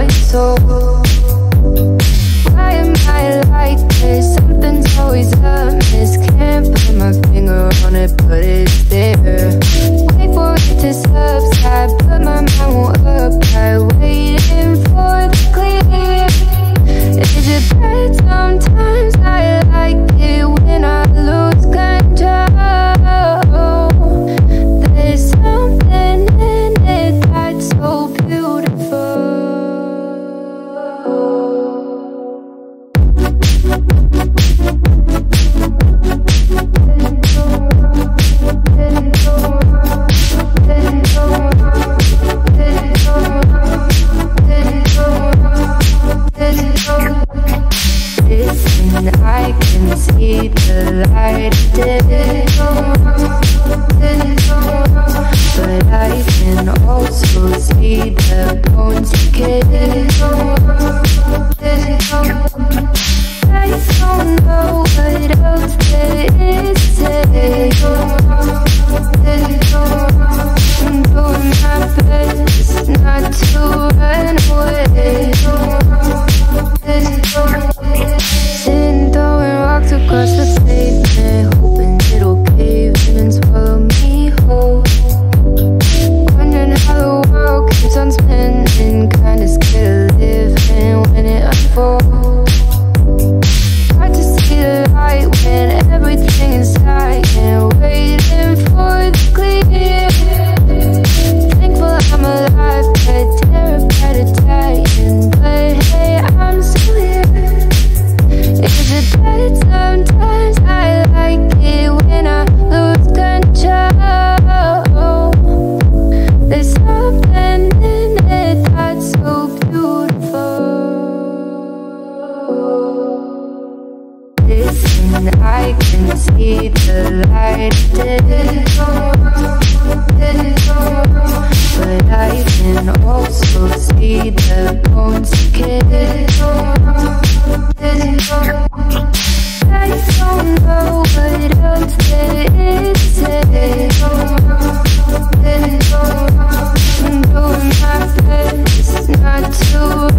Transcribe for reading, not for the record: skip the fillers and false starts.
soul. Why am I like this? Something's always amiss. Can't put my finger on it, but it's there. Wait for it to subside, but my mind won't apply. Waiting for the clear. Is it bad sometimes? I like it when I lose control. There's something in it that's so beautiful. Listen, I can see the light of day, but I can also see the bones decay. I don't know what else there is to say. I'm doing my best not to run away. Sitting throwing rocks across the pavement, hoping it'll cave in and swallow me whole. Wondering how the world keeps on spinning, kinda scared of living when it unfolds. Hard to see the light when everything is silent, waiting for the clear. Thankful I'm alive, but terrified of dying. But hey, I'm still here. Is it bad sometimes? I like it when I lose control. There's something in it that's so beautiful. Listen, I can see the light of day, but I can also see the bones decay. I don't know what else there is to say. I'm doing my best not to